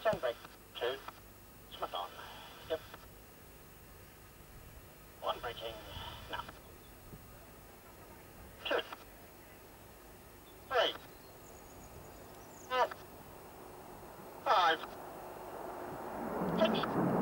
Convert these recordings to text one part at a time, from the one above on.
on brake. 2. Smack on. Yep. 1 braking. Now. 2. 3. 4. 5. 6.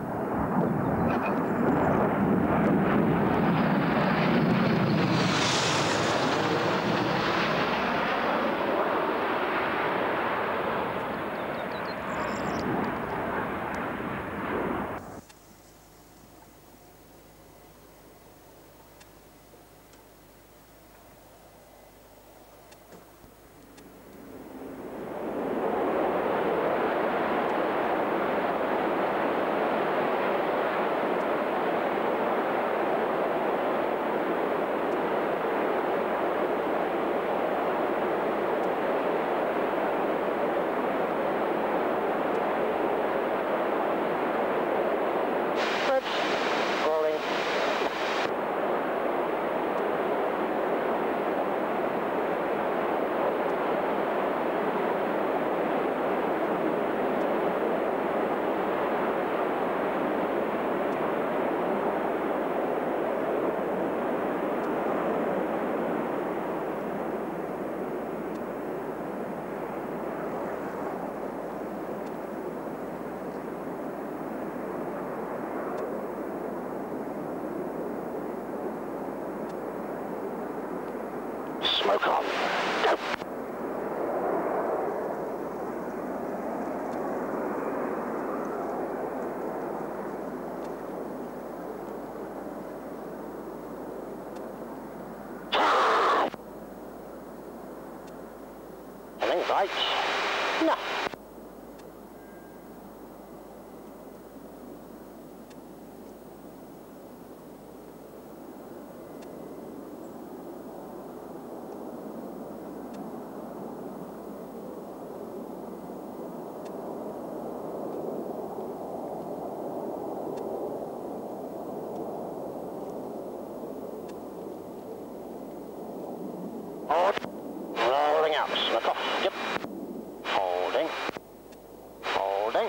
Smoke on. Go. Coming right. No. Rolling out, smoke off, yep. Holding. Holding.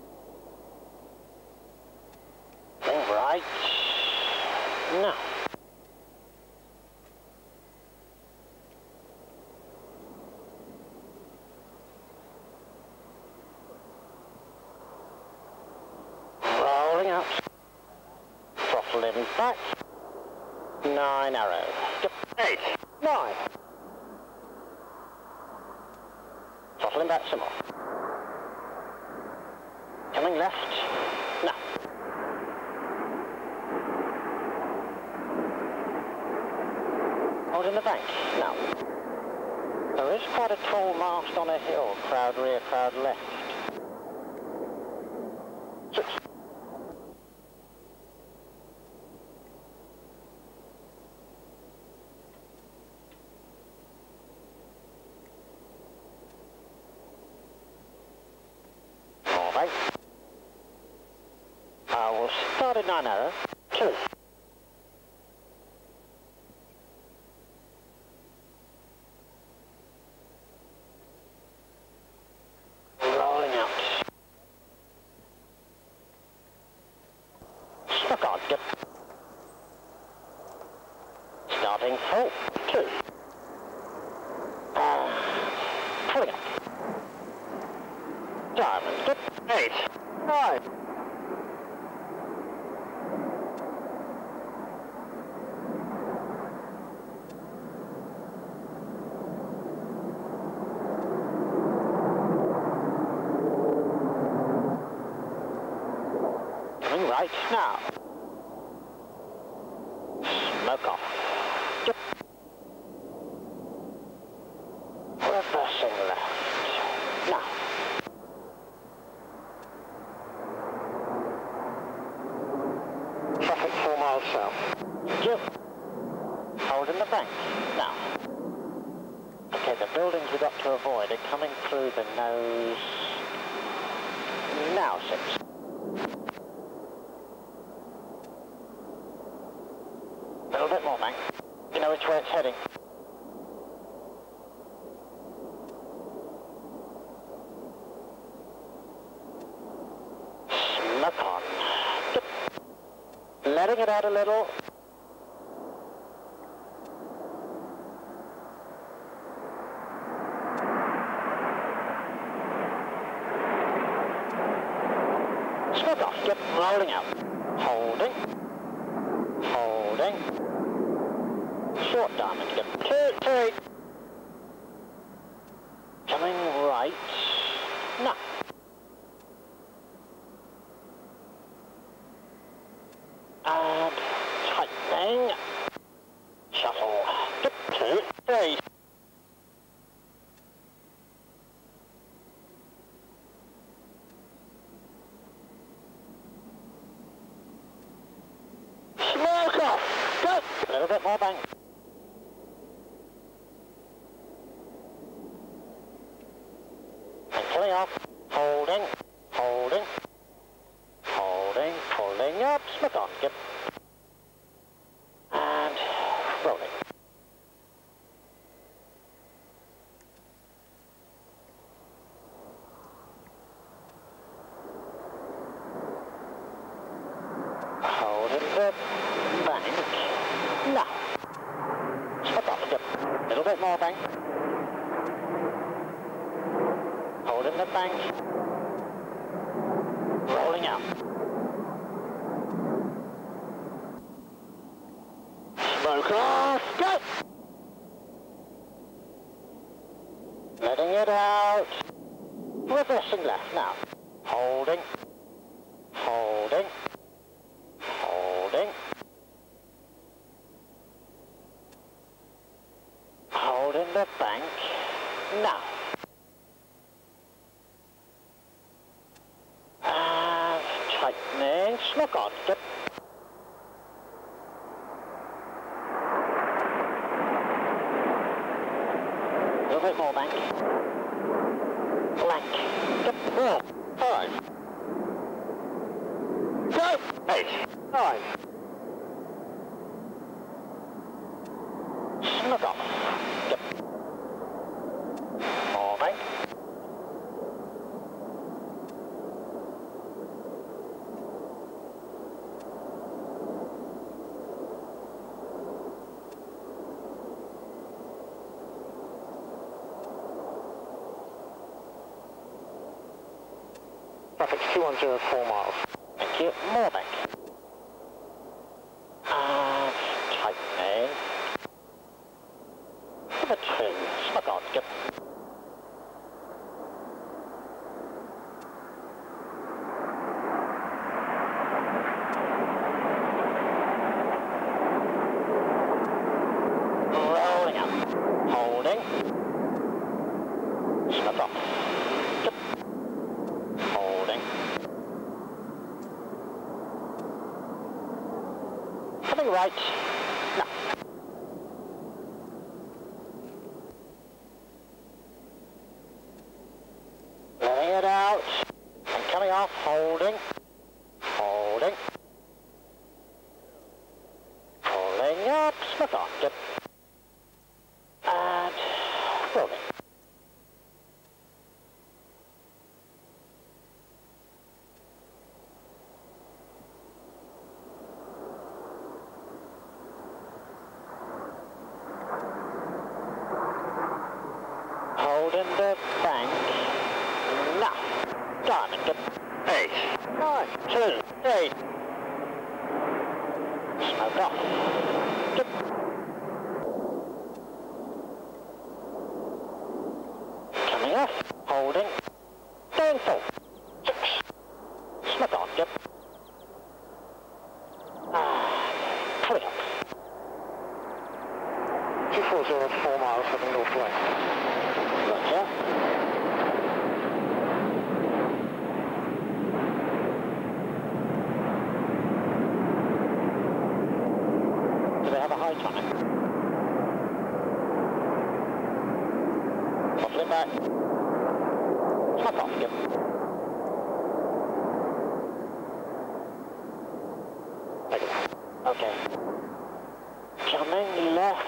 Think right. No. Rolling out. Throttle in back. 9 arrow. Yep. 8. 9. Throttling back some more. Coming left. No. Holding the bank. Now. There is quite a tall mast on a hill. Crowd rear, crowd left. 6. I will start at 9 arrow. 2. Rolling out. Stuck on. Yep. Starting full. 2. Pulling up. Diamond. Yep. 8. 9. Right now. Smoke off. Yep. Reversing left. Now. Traffic 4 miles south. Yep. Hold in the bank. Now. Okay, the buildings we've got to avoid are coming through the nose. Now 6. A little bit more, mate. You know which way it's heading. Smoke on. Skip. Letting it out a little. Smoke off. Skip. Rolling out. Holding. Holding. Short diamond. Skip. 2, 3. Coming right. No. And tightening. Shuffle. Skip. 2, 3. Smoke off. Go. A little bit more bank. And pulling off. Holding. Holding. Holding. Pulling up. Smoke on. Skip. And rolling. Holding the bank. No. Smoke off. Skip. A little bit more bank. Holding the bank. Rolling out. Smoke off. Go. Letting it out. Reversing left now. Holding. Holding. Holding. Holding the bank. Now. And tightening. Smoke on. Skip. A little bit more bank. Blank. Skip. 4, 5. Go. 8, 9. Smoke off. Skip. More bank. Traffic 2104 miles. Thank you. More bank. And tightening. Number 2. Smoke on. Skip. Rolling up. Holding. Smoke off. Skip. Holding. Coming right. No. Letting it out. And coming off. Holding. Holding. Pulling up. Smoke off. Skip. And rolling. Holding the bank. Now. Diamond. Skip. 8, 9, 2, 8. Smoke off. Skip. Coming off. Holding. Going full. 6. Smoke on. Skip. Pulling up. 2404 miles heading northwest. Roger. Do they have a high time? Muffling back. Smoke off. Skip. Okay. Coming left.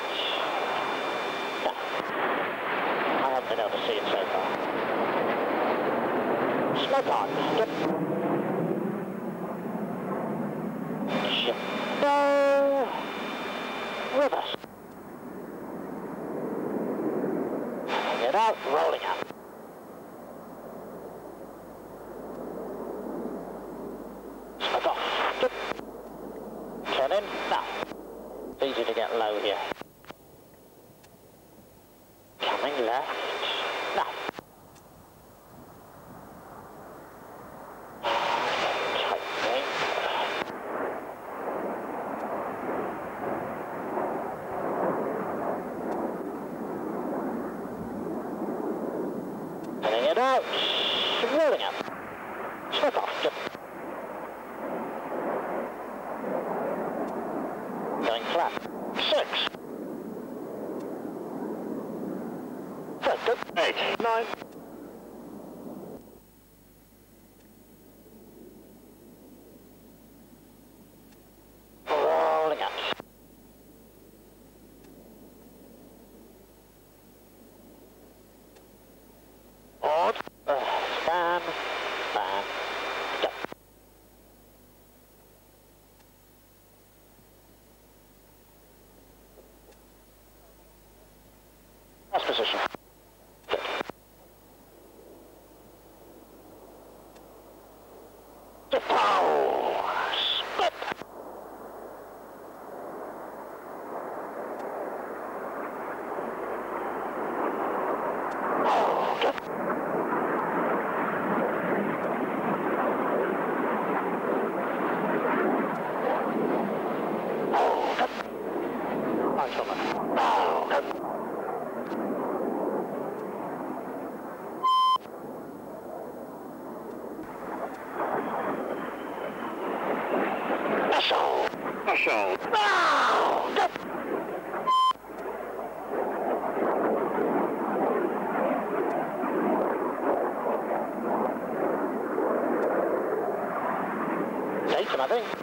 No. I haven't been able to see it so far. Smoke on. Skip. About rolling up. Slip off. Yep. Going flat. 6. Good. 8. 9. Rolling up. Odd. Span. Span. Go. Last position. Good. Oh, split. Oh, good. Oh, good. Nice one. Oh, good. Airshow. Oh, good. Taken, I think.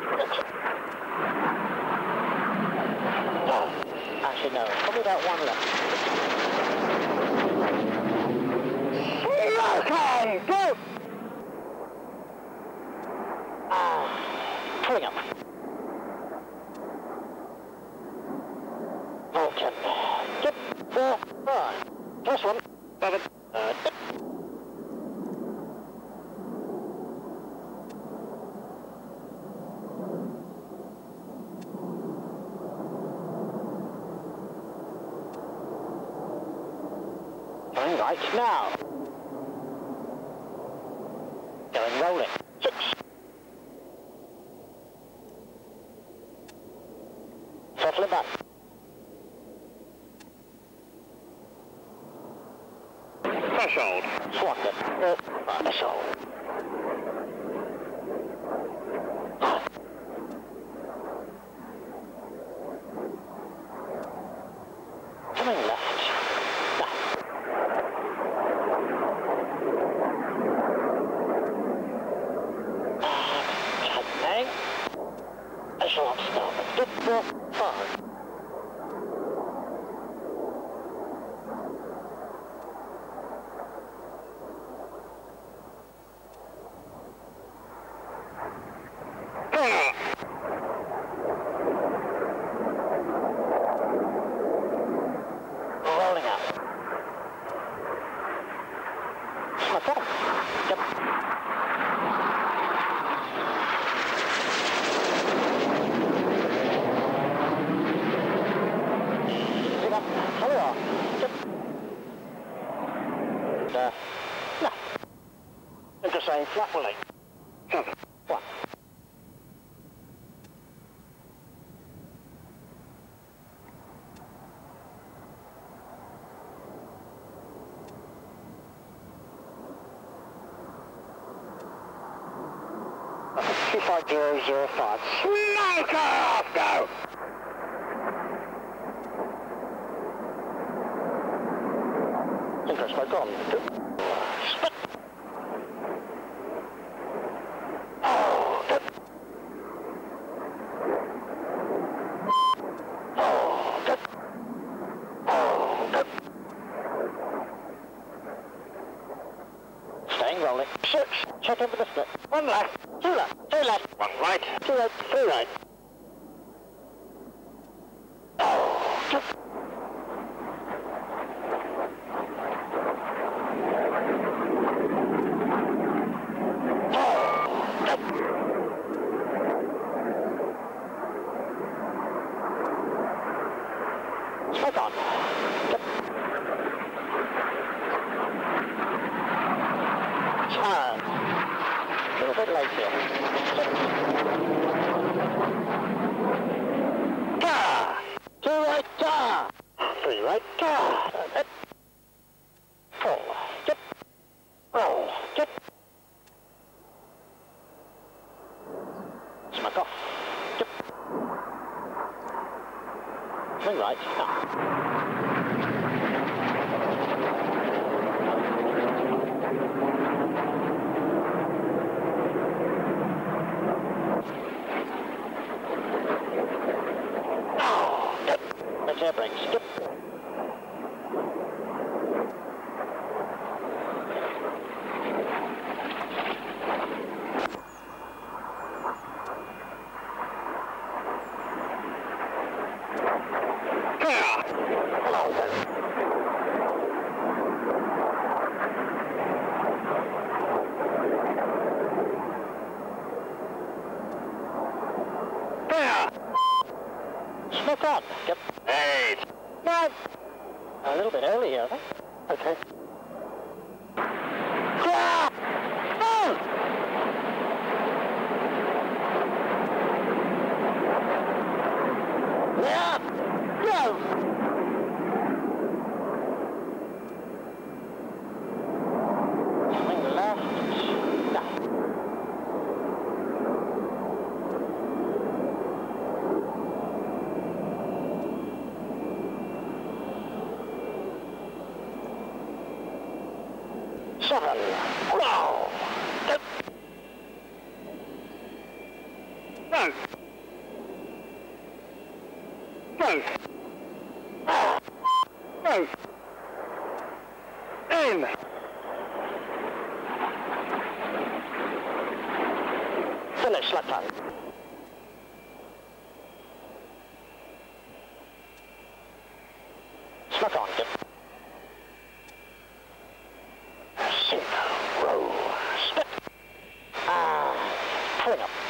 Oh, actually, no. Probably about one left. Okay, go! Pulling up. Okay. Yep. 4, 5. First one. 7. Yep. Going right now. Going rolling. 6. Settling back. Threshold. Swanton. Threshold. Coming left. Tightening. I shall not stop. Good for 5. Rolling out. My bottom. Yep. Pick up. Hello. Yep. No. Into saying flat willing. 7. 1. Two 5005. Smoke off! Go! Interest smoke on. Split! Oh, good. Oh, good. Oh, good. Staying rolling. 6. Check in with the split. 1 left. 2 left. 2 left. 1 right. 2 right. 3 right. Oh, good. Oh, good. Smoke on. Good. Turn. A little bit late here. Car! 2 right car! 3 right car! 4. Yep. right. Now. That's air brakes. Skip. Smoke on. Yep. 8. 9. A little bit early here, I think. Okay. Clear! Move! Yeah! Go! Coming left. No. Seven. No. Good. No. No. No. In. Finish left hand. Smoke on. Good. Row. Step. Pulling up.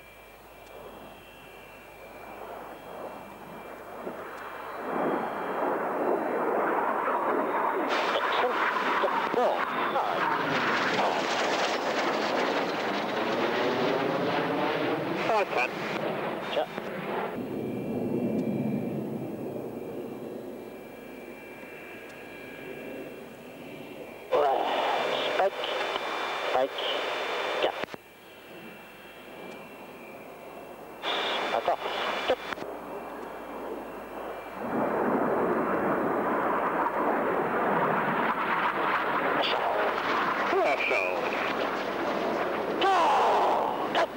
Excellent. Get ball. Side 10. Check. Brake, yeah. Back off. Yep. Airshow. Go! Yep.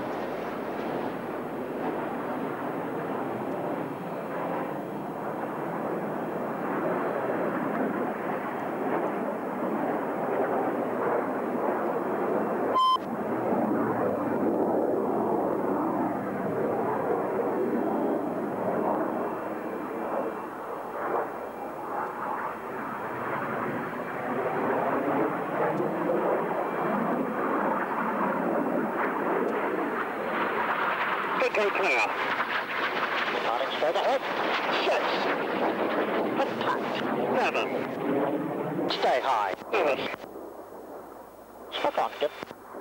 Okay, clear. Starting straight ahead. 6. Contact. 7. Stay high. Reverse. Smoke on, Skip.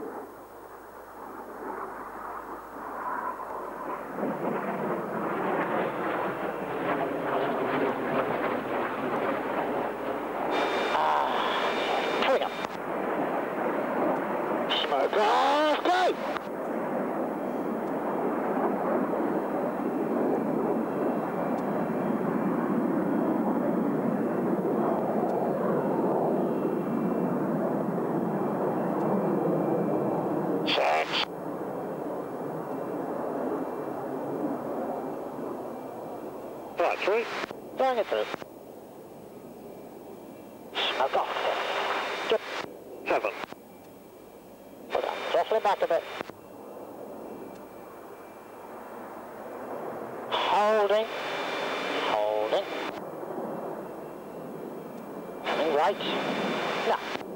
Pulling up. Smoke off, go! Right, 3. Going it through. Smoke off. Skip. 7. Hold on. Carefully back a bit. Holding. Holding. Coming right. No.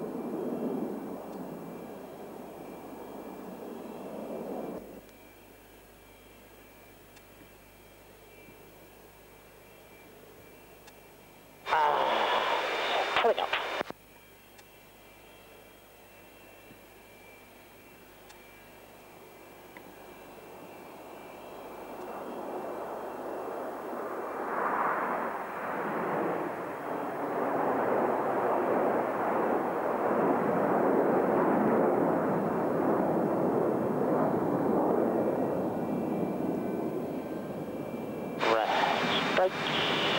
Pulling up. Right. Straight.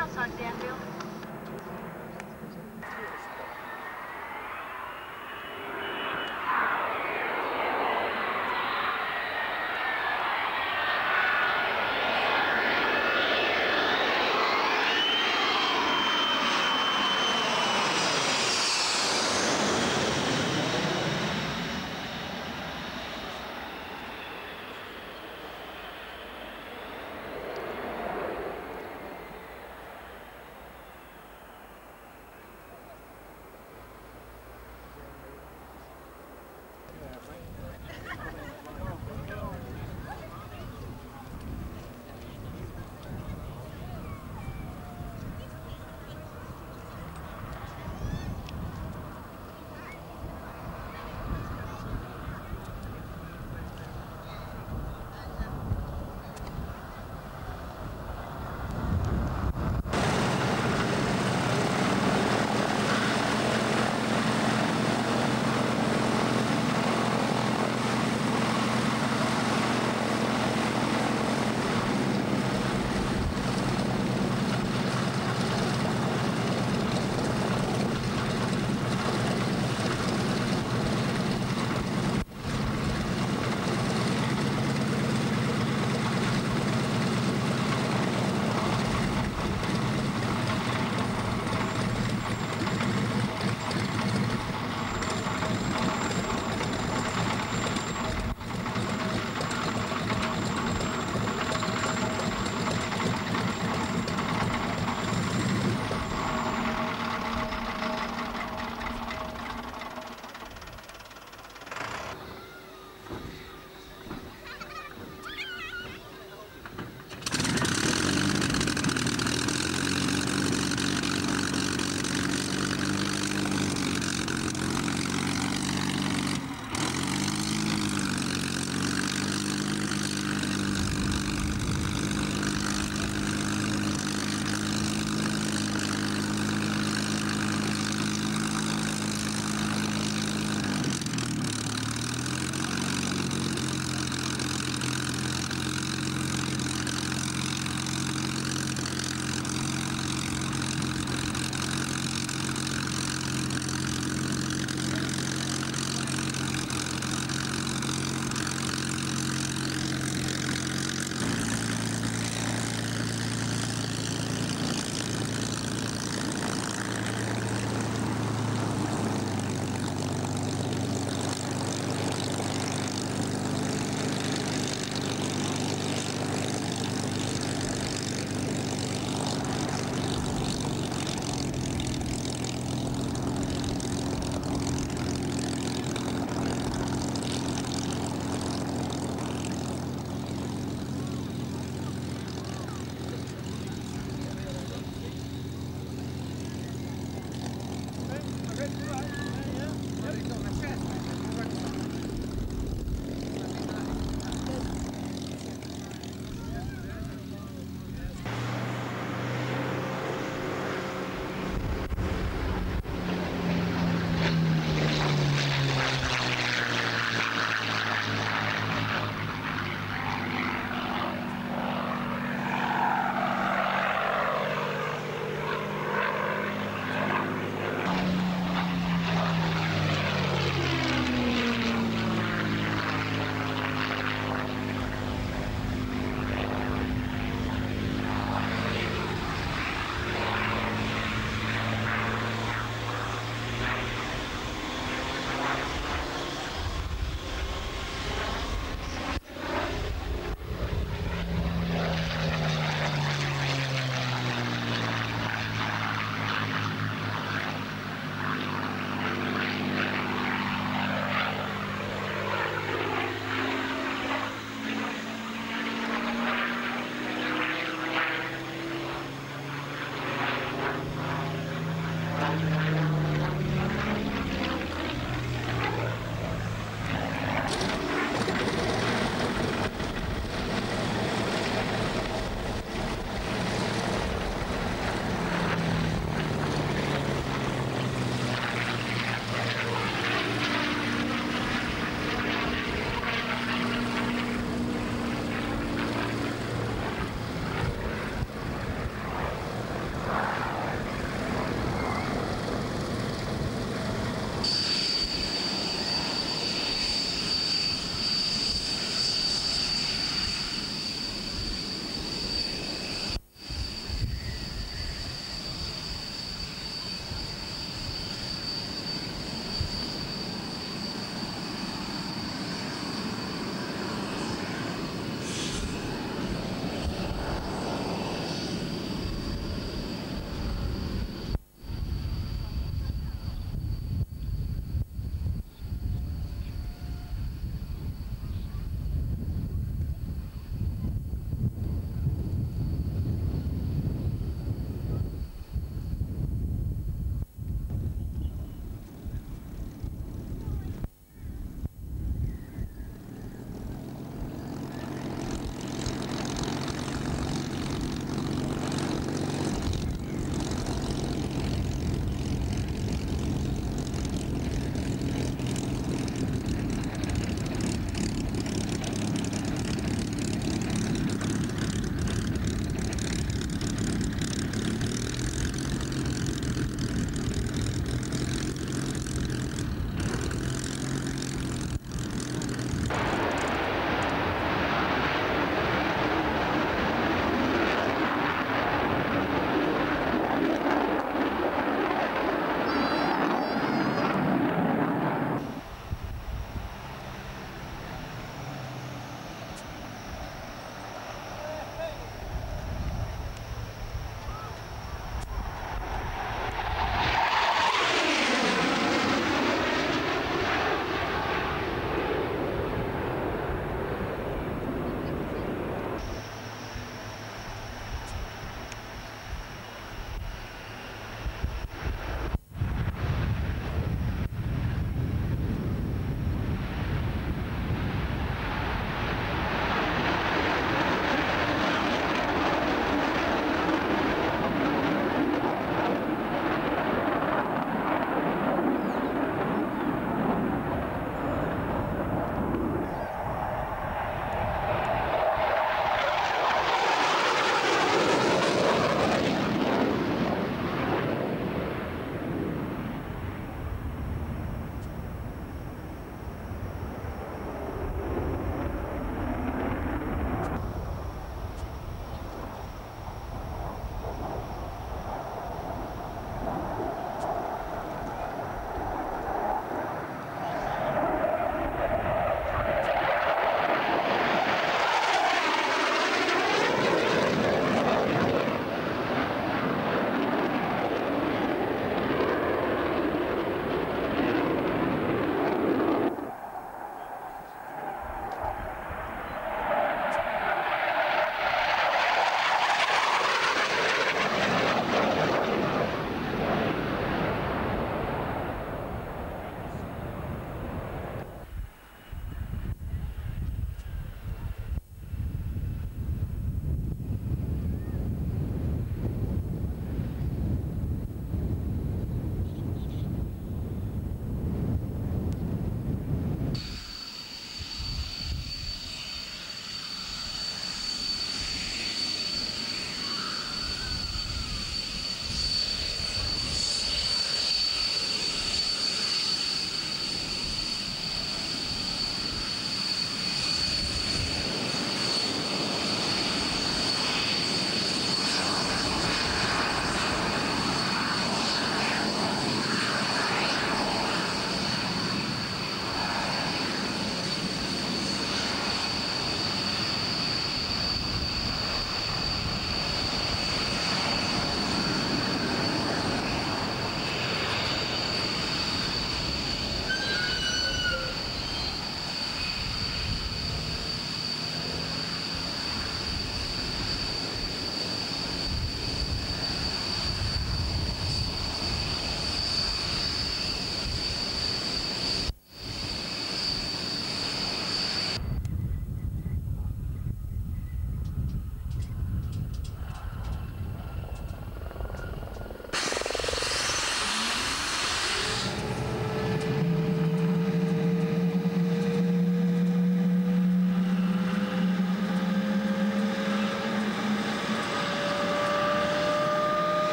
outside the airfield.